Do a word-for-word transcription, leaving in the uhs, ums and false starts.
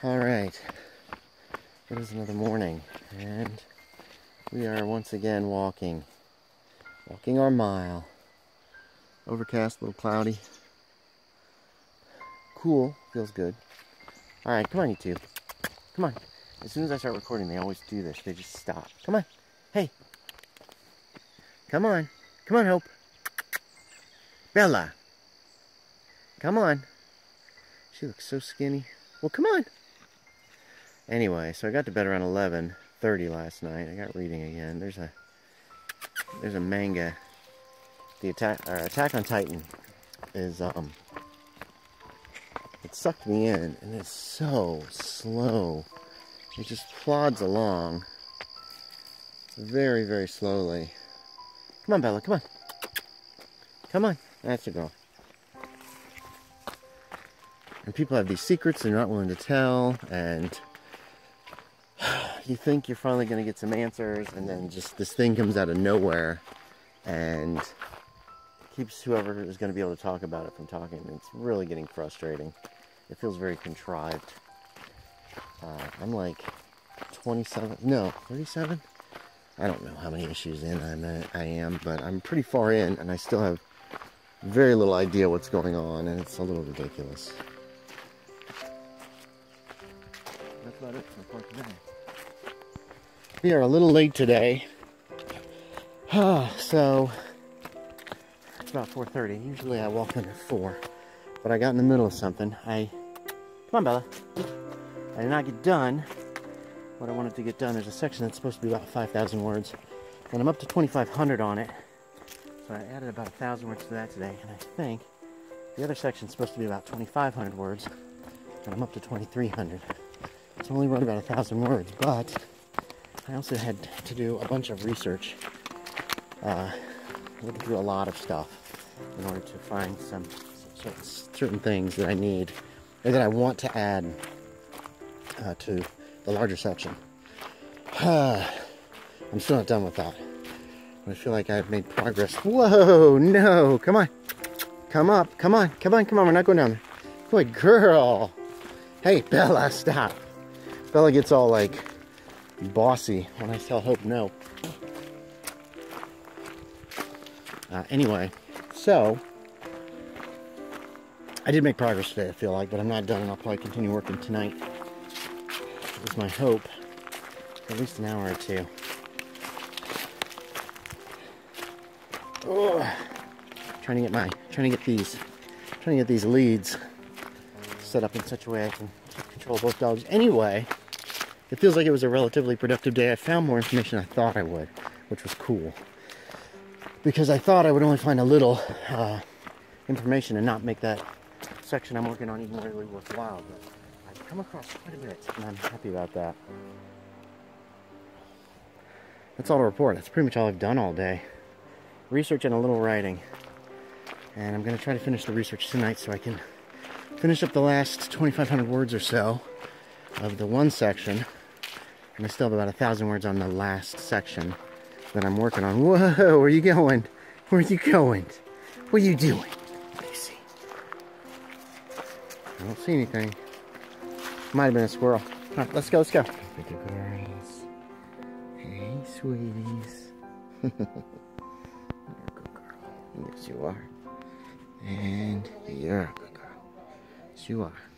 Alright, it is another morning, and we are once again walking. Walking our mile. Overcast, a little cloudy. Cool, feels good. Alright, come on you two. Come on. As soon as I start recording, they always do this. They just stop. Come on. Hey. Come on. Come on, Hope. Bella. Come on. She looks so skinny. Well, come on. Anyway, so I got to bed around eleven thirty last night. I got reading again. There's a there's a manga. The attack or Attack on Titan is um it sucked me in, and it's so slow. It just plods along very, very slowly. Come on, Bella, come on. Come on. That's a girl. And people have these secrets they're not willing to tell, and you think you're finally going to get some answers, and then just this thing comes out of nowhere and keeps whoever is going to be able to talk about it from talking. It's really getting frustrating. It feels very contrived. Uh, I'm like twenty-seven, no, thirty-seven? I don't know how many issues in I'm, I am, but I'm pretty far in, and I still have very little idea what's going on, and it's a little ridiculous. That's about it for today. We are a little late today. So, it's about four thirty. Usually I walk in at four. But I got in the middle of something. I... Come on, Bella. I did not get done what I wanted to get done. There's a section that's supposed to be about five thousand words. And I'm up to twenty-five hundred on it. So I added about one thousand words to that today. And I think the other section's supposed to be about twenty-five hundred words. And I'm up to twenty-three hundred. So I only wrote about one thousand words, but I also had to do a bunch of research, uh, looking through a lot of stuff in order to find some, some certain things that I need, or that I want to add uh, to the larger section. I'm still not done with that, but I feel like I've made progress. Whoa, no, come on. Come up, come on, come on, come on, we're not going down there. Good girl. Hey, Bella, stop. Bella gets all like bossy when I tell Hope no. Uh, anyway, so I did make progress today, I feel like, but I'm not done, and I'll probably continue working tonight. It's my hope for at least an hour or two. Oh, trying to get my, trying to get these, trying to get these leads set up in such a way I can keep control of both dogs. Anyway. It feels like it was a relatively productive day. I found more information than I thought I would, which was cool. Because I thought I would only find a little uh, information and not make that section I'm working on even really worthwhile. But I've come across quite a bit, and I'm happy about that. That's all to report. That's pretty much all I've done all day. Research and a little writing. And I'm going to try to finish the research tonight so I can finish up the last twenty-five hundred words or so of the one section. And I still have about a thousand words on the last section that I'm working on. Whoa, where are you going? Where are you going? What are you doing? Let me see. I don't see anything. Might have been a squirrel. All right, let's go, let's go. Look at the girls. Hey, sweeties. You're a good girl. Yes, you are. And you're a good girl. Yes, you are.